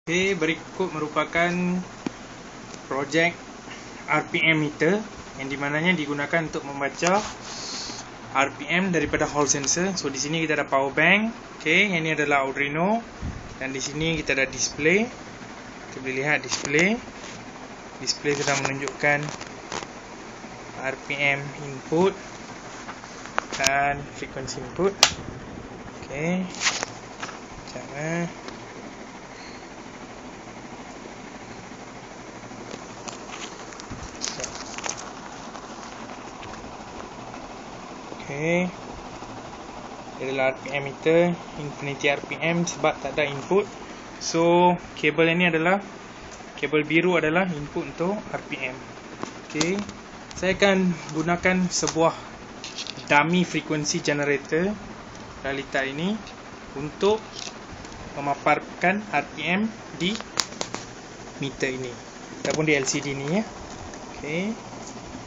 Okey, berikut merupakan projek RPM meter yang dimananya digunakan untuk membaca RPM daripada hall sensor. So di sini kita ada power bank. Okey, yang ini adalah Arduino dan di sini kita ada display. Kita boleh lihat display. Display sedang menunjukkan RPM input dan frekuensi input. Okey. Jangan Okey. Dia adalah RPM meter, infinity RPM sebab tak ada input. So, kabel ini adalah kabel biru adalah input untuk RPM. Okey. Saya akan gunakan sebuah dummy frequency generator Lalita ini untuk memaparkan RPM di meter ini ataupun di LCD ni ya. Okey.